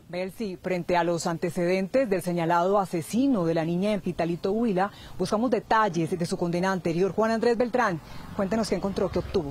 Belsi, frente a los antecedentes del señalado asesino de la niña en Pitalito, Huila, buscamos detalles de su condena anterior. Juan Andrés Beltrán, cuéntenos qué encontró, qué obtuvo.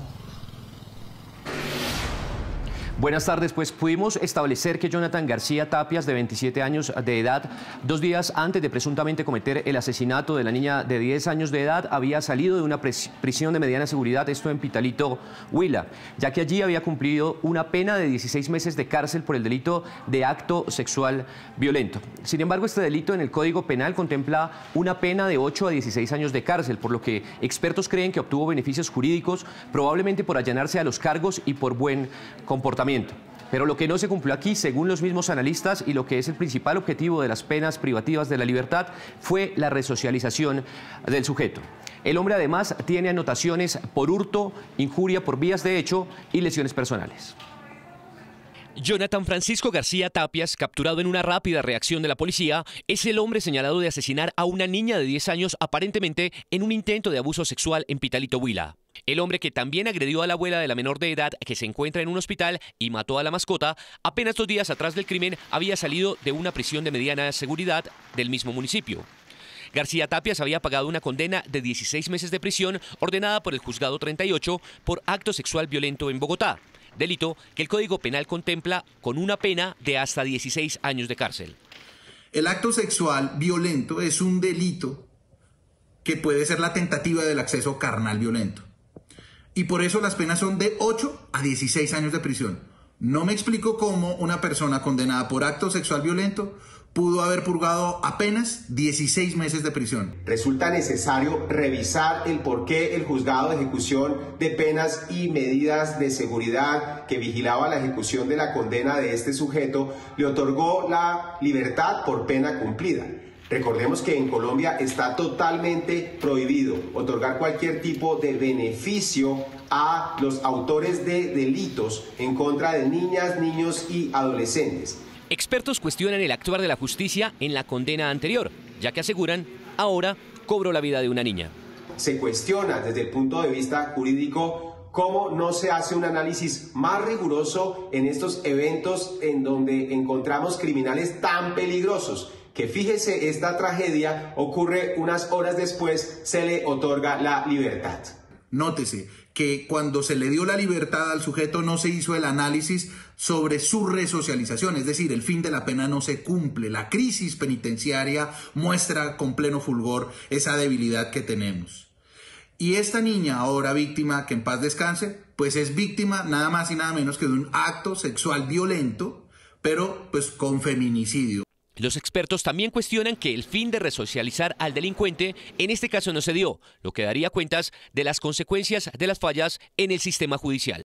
Buenas tardes, pues pudimos establecer que Jonathan García Tapias, de 27 años de edad, 2 días antes de presuntamente cometer el asesinato de la niña de 10 años de edad, había salido de una prisión de mediana seguridad, esto en Pitalito, Huila, ya que allí había cumplido una pena de 16 meses de cárcel por el delito de acto sexual violento. Sin embargo, este delito en el Código Penal contempla una pena de 8 a 16 años de cárcel, por lo que expertos creen que obtuvo beneficios jurídicos, probablemente por allanarse a los cargos y por buen comportamiento. Pero lo que no se cumplió aquí, según los mismos analistas, y lo que es el principal objetivo de las penas privativas de la libertad, fue la resocialización del sujeto. El hombre además tiene anotaciones por hurto, injuria por vías de hecho y lesiones personales. Jonathan Francisco García Tapias, capturado en una rápida reacción de la policía, es el hombre señalado de asesinar a una niña de 10 años aparentemente en un intento de abuso sexual en Pitalito, Huila. El hombre que también agredió a la abuela de la menor de edad que se encuentra en un hospital y mató a la mascota, apenas 2 días atrás del crimen había salido de una prisión de mediana seguridad del mismo municipio. García Tapias había pagado una condena de 16 meses de prisión ordenada por el Juzgado 38 por acto sexual violento en Bogotá, delito que el Código Penal contempla con una pena de hasta 16 años de cárcel. El acto sexual violento es un delito que puede ser la tentativa del acceso carnal violento. Y por eso las penas son de 8 a 16 años de prisión. No me explico cómo una persona condenada por acto sexual violento pudo haber purgado apenas 16 meses de prisión. Resulta necesario revisar el por qué el juzgado de ejecución de penas y medidas de seguridad que vigilaba la ejecución de la condena de este sujeto le otorgó la libertad por pena cumplida. Recordemos que en Colombia está totalmente prohibido otorgar cualquier tipo de beneficio a los autores de delitos en contra de niñas, niños y adolescentes. Expertos cuestionan el actuar de la justicia en la condena anterior, ya que aseguran, ahora cobró la vida de una niña. Se cuestiona desde el punto de vista jurídico cómo no se hace un análisis más riguroso en estos eventos en donde encontramos criminales tan peligrosos. Que fíjese, esta tragedia ocurre unas horas después, se le otorga la libertad. Nótese que cuando se le dio la libertad al sujeto no se hizo el análisis sobre su resocialización, es decir, el fin de la pena no se cumple. La crisis penitenciaria muestra con pleno fulgor esa debilidad que tenemos. Y esta niña, ahora víctima, que en paz descanse, pues es víctima nada más y nada menos que de un acto sexual violento, pero pues con feminicidio. Los expertos también cuestionan que el fin de resocializar al delincuente en este caso no se dio, lo que daría cuentas de las consecuencias de las fallas en el sistema judicial.